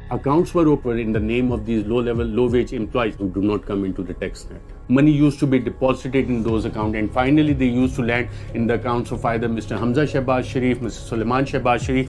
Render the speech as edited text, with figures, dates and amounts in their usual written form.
accounts were opened in the name of these low-level, low-wage employees who do not come into the tax net. Money used to be deposited in those accounts, and finally they used to land in the accounts of either Mr. Hamza Shehbaz Sharif, Mr. Sulaiman Shehbaz Sharif,